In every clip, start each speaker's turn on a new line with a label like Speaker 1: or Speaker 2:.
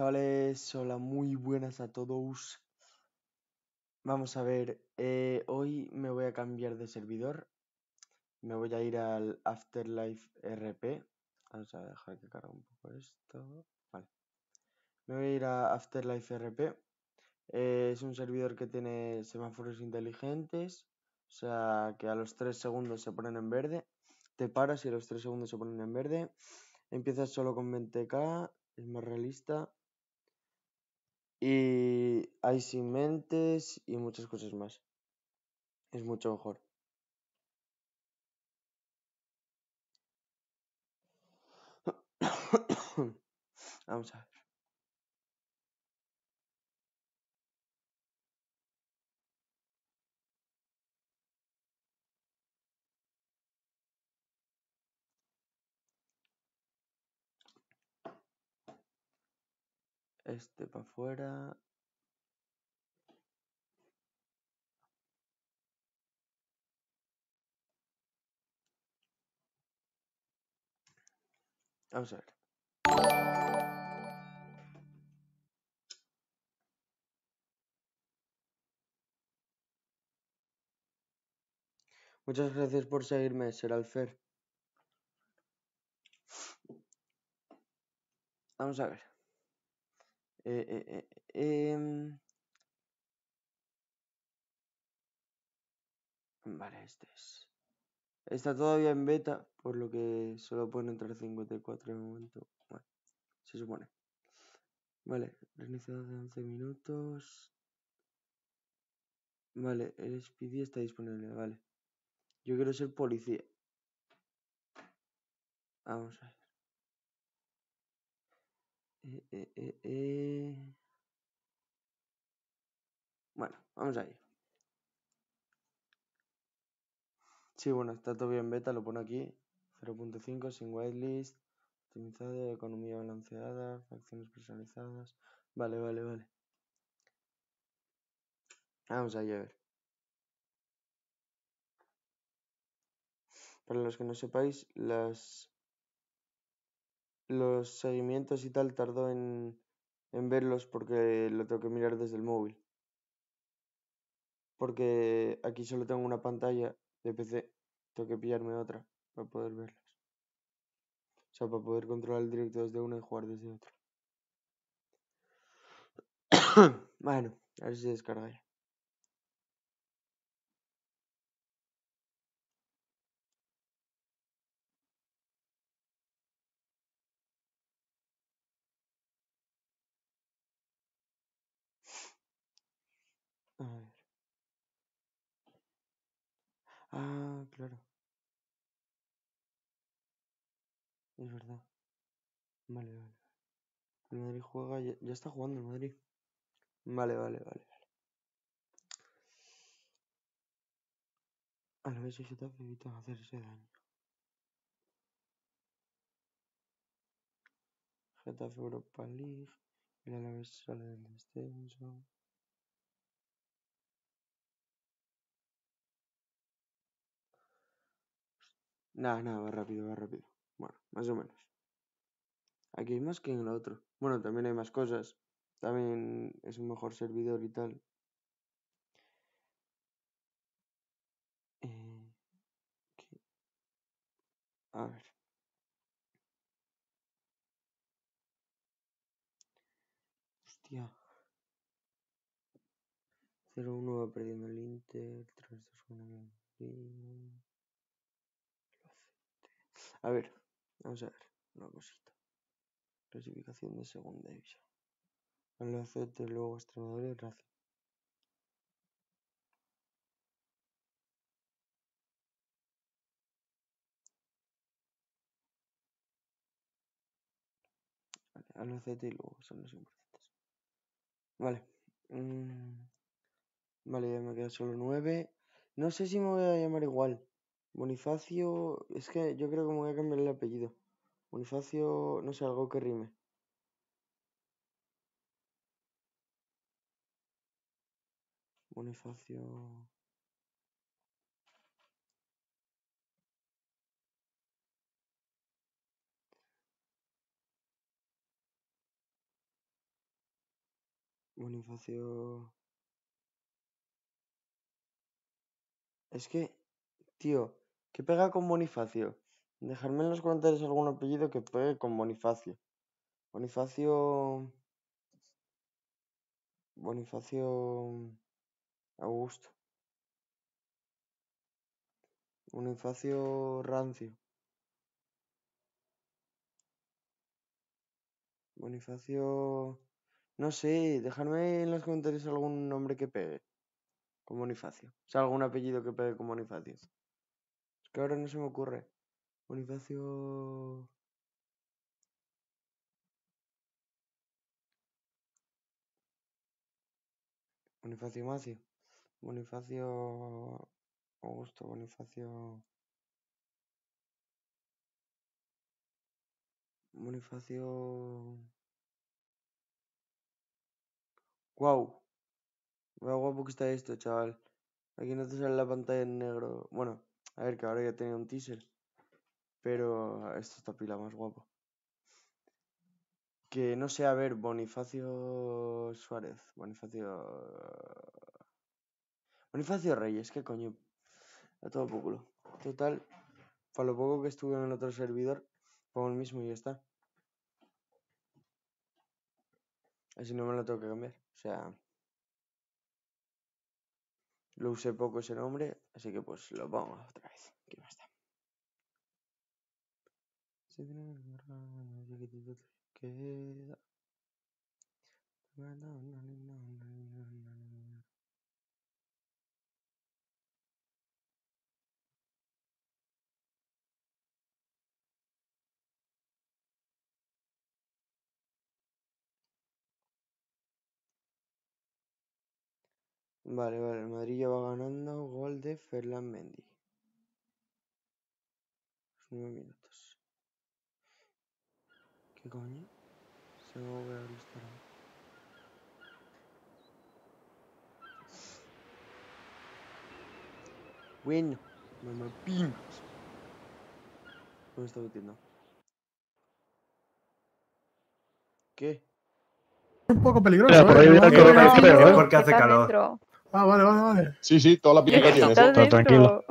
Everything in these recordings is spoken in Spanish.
Speaker 1: chavales, hola, muy buenas a todos. Vamos a ver, hoy me voy a cambiar de servidor. Me voy a ir al Afterlife RP. Vamos a dejar que cargue un poco esto. Vale. Me voy a ir a Afterlife RP. Es un servidor que tiene semáforos inteligentes. O sea, que a los 3 segundos se ponen en verde. Te paras y a los 3 segundos se ponen en verde. Empiezas solo con 20k. Es más realista. Y hay sin mentes y muchas cosas más. Es mucho mejor. Vamos a ver. Este para afuera. Vamos a ver. Muchas gracias por seguirme, Seralfer. Vamos a ver. Vale, este es. Está todavía en beta, por lo que solo pueden entrar 54 de momento. Bueno, se supone. Vale, reiniciado de 11 minutos. Vale, el Speedy está disponible, vale. Yo quiero ser policía. Vamos a ver. Bueno, vamos a ir. Sí, bueno, está todavía en beta, lo pone aquí. 0.5, sin whitelist, optimizado, economía balanceada, facciones personalizadas. Vale. Vamos allá a ver. Para los que no sepáis, los seguimientos y tal tardo en verlos porque lo tengo que mirar desde el móvil. Porque aquí solo tengo una pantalla de PC. Tengo que pillarme otra para poder verlos. O sea, para poder controlar el directo desde una y jugar desde otra. Bueno, a ver si se descarga ya. A ver. Ah, claro. Es verdad. Vale. El Madrid juega, ya está jugando el Madrid. Vale. Alavés y Getafe evitan hacerse daño. Getafe Europa League. El Alavés sale del descenso. Nada, va rápido. Bueno, más o menos. Aquí hay más que en el otro. Bueno, también hay más cosas. También es un mejor servidor y tal. A ver. Hostia. 0-1 va perdiendo el Inter. 3-2 con el Madrid. A ver, vamos a ver una cosita. Clasificación de segunda división. Albacete, luego Extremadura y Racing. Vale, Albacete y luego son los importantes. Vale. Vale, ya me quedan solo 9. No sé si me voy a llamar igual. Bonifacio. Es que yo creo que me voy a cambiar el apellido. Bonifacio, no sé, algo que rime. Bonifacio. Bonifacio... Es que, tío, ¿qué pega con Bonifacio? Dejadme en los comentarios algún apellido que pegue con Bonifacio. Bonifacio... Bonifacio... Augusto. Bonifacio Rancio. Bonifacio... No sé, dejadme en los comentarios algún nombre que pegue con Bonifacio. O sea, algún apellido que pegue con Bonifacio. Es que ahora no se me ocurre. Bonifacio... Bonifacio Macio. Bonifacio... Augusto. Bonifacio... Bonifacio... ¡Wow! Veo guapo que está esto, chaval. Aquí no te sale la pantalla en negro. Bueno, a ver, que ahora ya tenía un teaser. Pero esto está pila más guapo. Que no sé, a ver, Bonifacio Suárez. Bonifacio Reyes, ¿qué coño? A todo por culo. Total, para lo poco que estuve en el otro servidor, pongo el mismo y ya está. Así no me lo tengo que cambiar. O sea, lo usé poco ese nombre, así que pues lo pongo otra vez. ¿Qué más da? Queda. Vale, el Madrid ya va ganando. Gol de Ferland Mendy. 9 minutos. ¿Qué coño? Se me va a ver el Instagram. Bueno, mamá pincos. No me está metiendo. ¿Qué?
Speaker 2: Un poco peligroso,
Speaker 3: Mira, por ahí viene el coronel, creo, ¿eh?
Speaker 4: Porque hace calor.
Speaker 2: Ah, vale.
Speaker 3: Sí, toda la pinta tiene.
Speaker 4: Está
Speaker 3: tranquilo.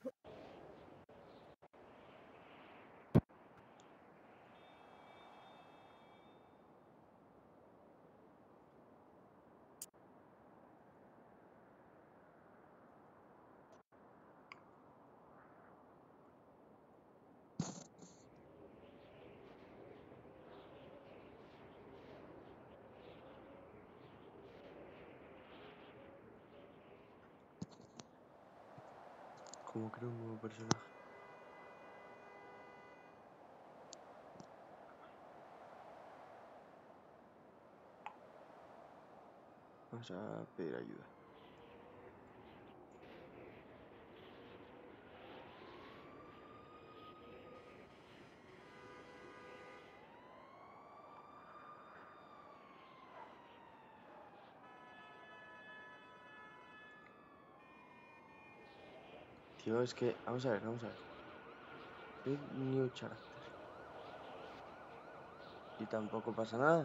Speaker 1: ¿Cómo creo un nuevo personaje? Vamos a pedir ayuda. Tío, es que... Vamos a ver. Create new character. Y tampoco pasa nada.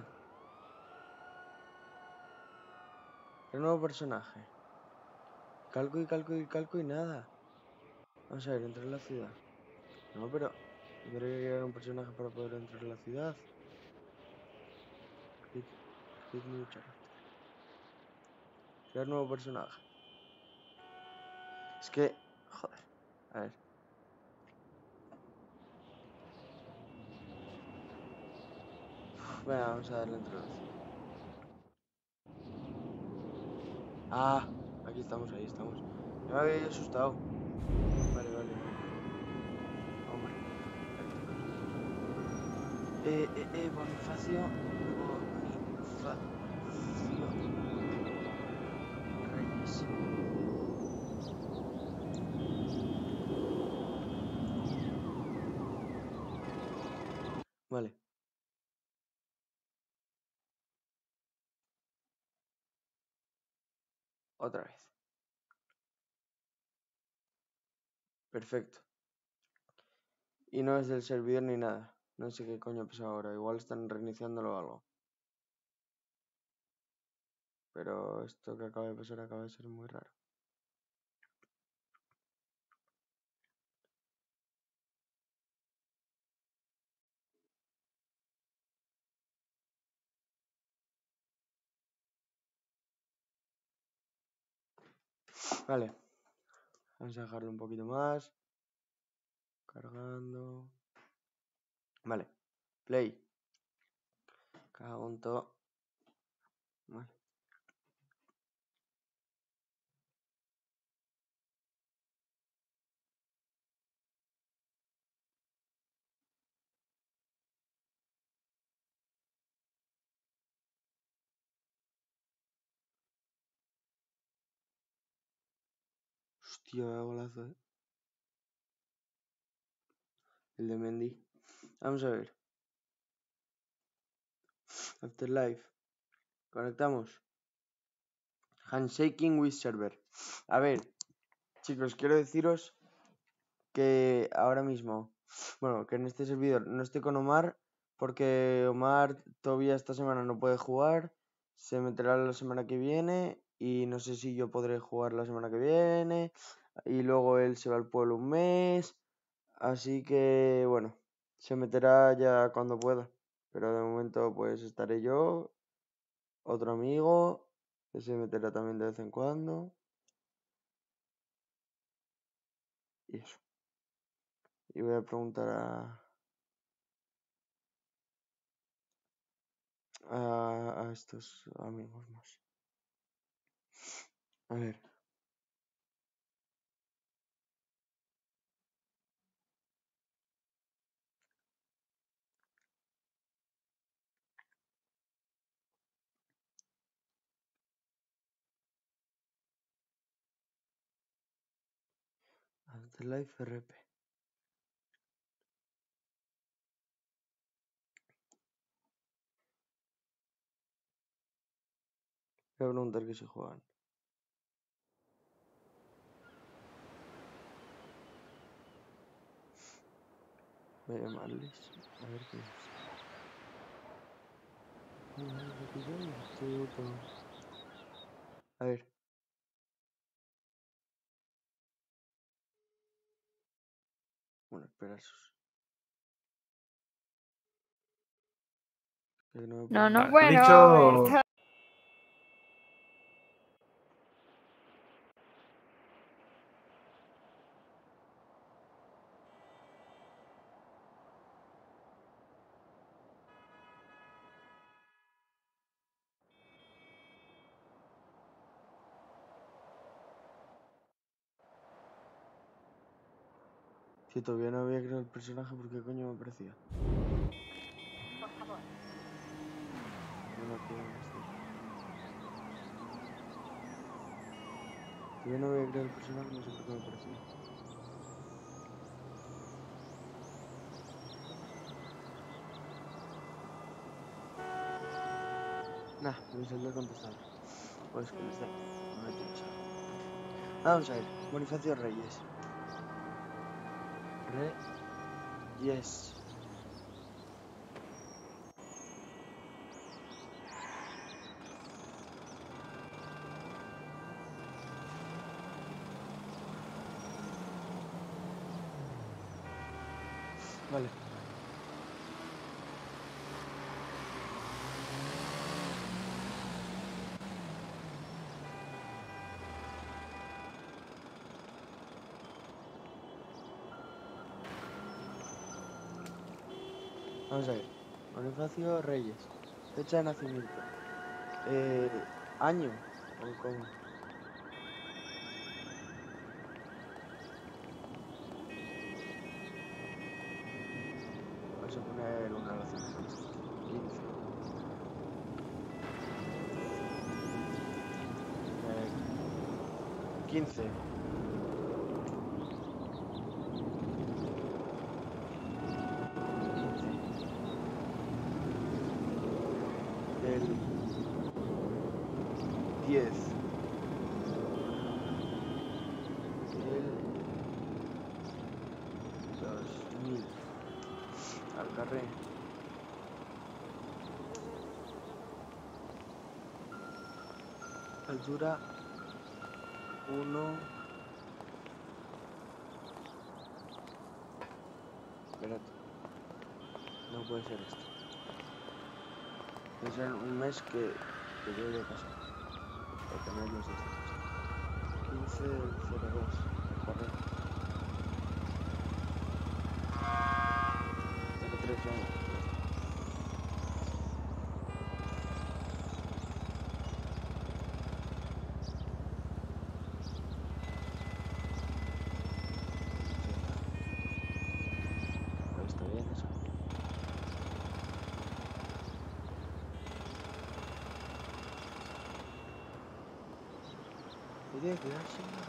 Speaker 1: ¿Qué nuevo personaje? Calco y nada. Vamos a ver, entrar en la ciudad. No, pero... Tendré que crear un personaje para poder entrar en la ciudad. Create new character. Crear nuevo personaje. Es que... Joder. A ver. Venga, vamos a darle entrar a la ciudad. Ah, aquí estamos, ahí estamos. Ya me había asustado. Vale. Hombre. Bonifacio. Reyes. Vale. Otra vez. Perfecto. Y no es del servidor ni nada. No sé qué coño ha pasado ahora. Igual están reiniciándolo o algo. pero esto que acaba de pasar acaba de ser muy raro. Vale, vamos a dejarlo un poquito más. Cargando. Vale, play. Cago en todo. Vale. Hostia, vaya golazo, El de Mendy. Vamos a ver. Afterlife. Conectamos. Handshaking with server. A ver, chicos, quiero deciros que ahora mismo, bueno, que en este servidor no estoy con Omar, porque Omar todavía esta semana no puede jugar, se meterá la semana que viene y no sé si yo podré jugar la semana que viene y luego él se va al pueblo un mes, así que bueno, se meterá ya cuando pueda, pero de momento pues estaré yo, otro amigo que se meterá también de vez en cuando y eso. Y voy a preguntar a estos amigos más. A ver. Afterlife RP. Voy a preguntar que si juegan. Voy a llamarles. A ver qué es. A ver. Bueno, esperasos.
Speaker 4: No,
Speaker 2: Ha dicho.
Speaker 1: Si todavía no había creado el personaje, ¿por qué coño me aparecía?
Speaker 4: Por favor.
Speaker 1: No quiero esto. Todavía no había creado el personaje, no sé por qué me aparecía. Nah, me salió el contestador. Pues contestar. A ver quién sabe. Vamos a ver. Bonifacio Reyes. Yes. Vale. Vamos a ver. Bonifacio Reyes. Fecha de nacimiento. Año. ¿O cómo? Vamos a poner una relación. 15. 15. Del 10 del 2000 al carré. Altura 1. Espérate. No puede ser esto. Debe ser un mes que debe de pasar. Para tener los estos. 15.02. Correcto. 03 ya. Está bien eso. Oye, cuidado, señor.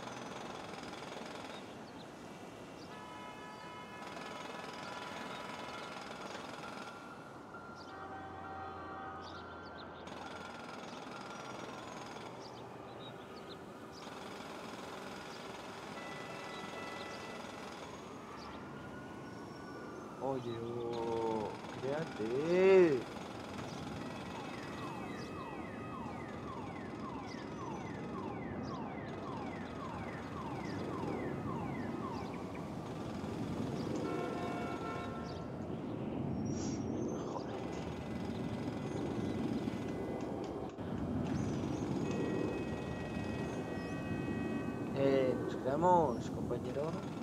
Speaker 1: Oye, oh, créate. Nos quedamos, compañero.